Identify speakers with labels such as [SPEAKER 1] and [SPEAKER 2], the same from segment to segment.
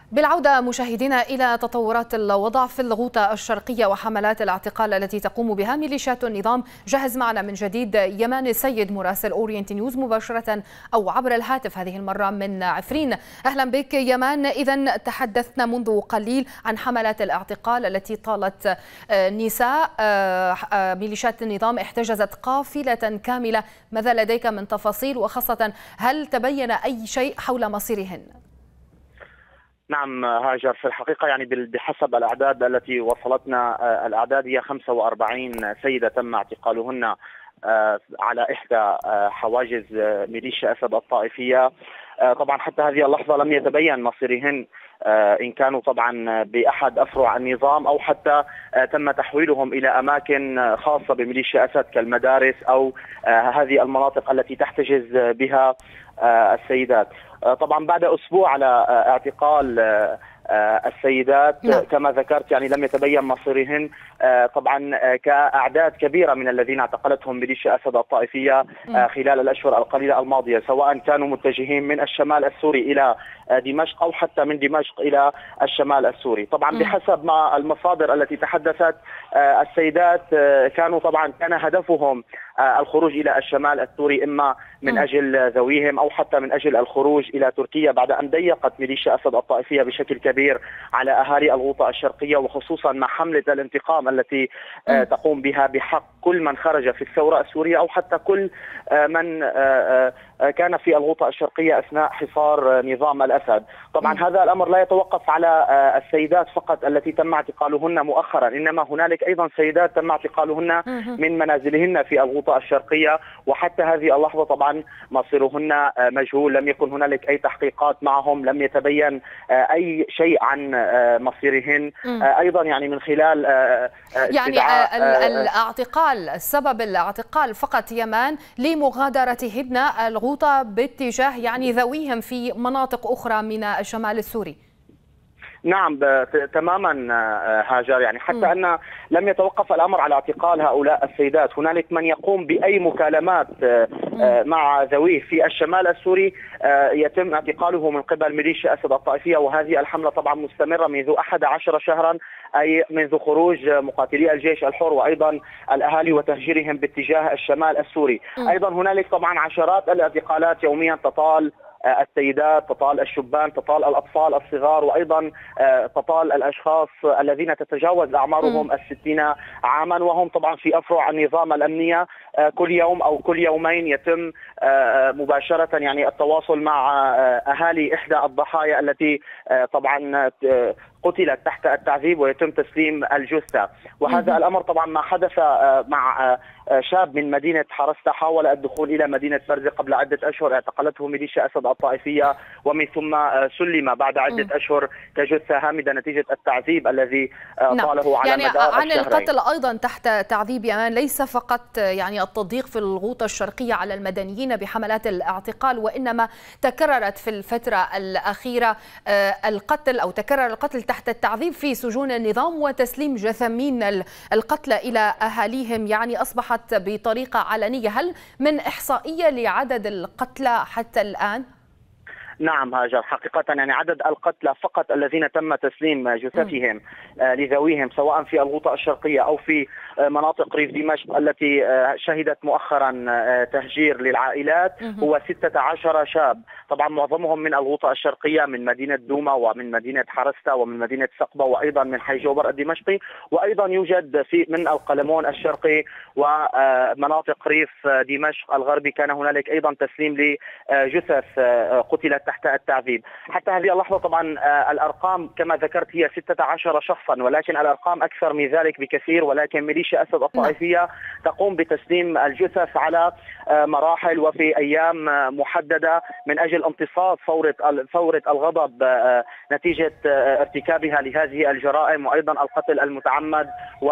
[SPEAKER 1] بالعودة مشاهدينا إلى تطورات الوضع في الغوطة الشرقية وحملات الاعتقال التي تقوم بها ميليشيات النظام. جهز معنا من جديد يمان السيد مراسل أورينت نيوز مباشرة أو عبر الهاتف هذه المرة من عفرين. أهلا بك يمان. إذن تحدثنا منذ قليل عن حملات الاعتقال التي طالت نساء ميليشيات النظام احتجزت قافلة كاملة. ماذا لديك من تفاصيل، وخاصة هل تبين أي شيء حول مصيرهن؟
[SPEAKER 2] نعم هاجر، في الحقيقة يعني بحسب الأعداد التي وصلتنا، الأعداد هي 45 سيدة تم اعتقالهن على إحدى حواجز ميليشيا أسد الطائفية. طبعا حتى هذه اللحظة لم يتبين مصيرهن، إن كانوا طبعا بأحد أفرع النظام أو حتى تم تحويلهم إلى أماكن خاصة بميليشيا أسد كالمدارس أو هذه المناطق التي تحتجز بها السيدات. طبعا بعد أسبوع على اعتقال السيدات كما ذكرت يعني لم يتبين مصيرهن. طبعا كأعداد كبيرة من الذين اعتقلتهم ميليشيا أسد الطائفية خلال الأشهر القليلة الماضية، سواء كانوا متجهين من الشمال السوري إلى دمشق أو حتى من دمشق إلى الشمال السوري. طبعا بحسب ما المصادر التي تحدثت، السيدات كان هدفهم الخروج إلى الشمال السوري إما من أجل ذويهم أو حتى من أجل الخروج إلى تركيا، بعد أن ضيقت ميليشيا أسد الطائفية بشكل كبير على أهالي الغوطة الشرقية، وخصوصا مع حملة الانتقام التي تقوم بها بحق كل من خرج في الثورة السورية أو حتى كل من كان في الغوطة الشرقية أثناء حصار نظام الأسد. طبعا هذا الأمر لا يتوقف على السيدات فقط التي تم اعتقالهن مؤخرا، إنما هنالك أيضا سيدات تم اعتقالهن من منازلهن في الغوطة الشرقية، وحتى هذه اللحظة طبعا مصيرهن مجهول. لم يكن هنالك أي تحقيقات معهم، لم يتبين أي شيء عن مصيرهن. أيضا يعني من خلال
[SPEAKER 1] يعني الاعتقال، سبب الاعتقال فقط يمان لمغادرتهن الغوطة باتجاه يعني ذويهم في مناطق أخرى من الشمال السوري.
[SPEAKER 2] نعم تماما هاجر، يعني حتى أن لم يتوقف الأمر على اعتقال هؤلاء السيدات، هنالك من يقوم بأي مكالمات مع ذويه في الشمال السوري يتم اعتقاله من قبل ميليشيا أسد الطائفية. وهذه الحملة طبعا مستمرة منذ 11 شهرا، أي منذ خروج مقاتلي الجيش الحر وأيضا الأهالي وتهجيرهم باتجاه الشمال السوري. أيضا هنالك طبعا عشرات الاعتقالات يوميا تطال السيدات، تطال الشبان، تطال الأطفال الصغار، وأيضا تطال الأشخاص الذين تتجاوز أعمارهم 60 عاما، وهم طبعا في أفرع النظام الأمنية. كل يوم أو كل يومين يتم مباشرة يعني التواصل مع أهالي إحدى الضحايا التي طبعا قتلت تحت التعذيب ويتم تسليم الجثة. وهذا الأمر طبعا ما حدث مع شاب من مدينة حرستا، حاول الدخول إلى مدينة برزة قبل عدة أشهر، اعتقلته ميليشيا أسد الطائفية ومن ثم سلم بعد عدة أشهر كجثة هامدة نتيجة التعذيب الذي طاله على
[SPEAKER 1] يعني
[SPEAKER 2] مدار
[SPEAKER 1] عن
[SPEAKER 2] الشهرين.
[SPEAKER 1] القتل أيضا تحت تعذيب يمان، ليس فقط يعني التضييق في الغوطة الشرقية على المدنيين بحملات الاعتقال، وإنما تكررت في الفترة الأخيرة القتل أو تكرر القتل تحت التعذيب في سجون النظام وتسليم جثامين القتلى إلى أهاليهم، يعني أصبحت بطريقة علنية. هل من إحصائية لعدد القتلى حتى الآن؟
[SPEAKER 2] نعم هاجر، حقيقة يعني عدد القتلى فقط الذين تم تسليم جثثهم لذويهم سواء في الغوطة الشرقية أو في مناطق ريف دمشق التي شهدت مؤخرا تهجير للعائلات هو 16 شاب. طبعا معظمهم من الغوطة الشرقية، من مدينة دوما ومن مدينة حرستا ومن مدينة سقبة وأيضا من حي جوبر الدمشقي، وأيضا يوجد من القلمون الشرقي ومناطق ريف دمشق الغربي كان هنالك أيضا تسليم لجثث قتلت تحت التعذيب. حتى هذه اللحظة طبعا الأرقام كما ذكرت هي 16 شخصا، ولكن الأرقام أكثر من ذلك بكثير. ولكن ميليشيا أسد الطائفية تقوم بتسليم الجثث على مراحل وفي أيام محددة من أجل امتصاص ثورة الغضب نتيجة ارتكابها لهذه الجرائم وأيضا القتل المتعمد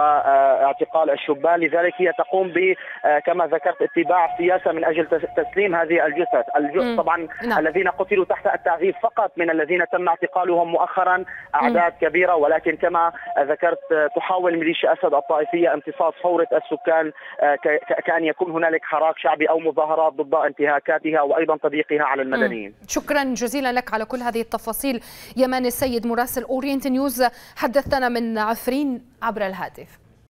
[SPEAKER 2] واعتقال الشبان. لذلك هي تقوم كما ذكرت اتباع سياسة من أجل تسليم هذه الجثث. طبعا الذين قتلوا يسيروا تحت التعذيب فقط من الذين تم اعتقالهم مؤخرا أعداد كبيرة، ولكن كما ذكرت تحاول ميليشيا أسد الطائفية امتصاص ثورة السكان كأن يكون هنالك حراك شعبي أو مظاهرات ضد انتهاكاتها وأيضا تضييقها على المدنيين.
[SPEAKER 1] شكرا جزيلا لك على كل هذه التفاصيل يمان السيد مراسل أورينت نيوز، حدثنا من عفرين عبر الهاتف.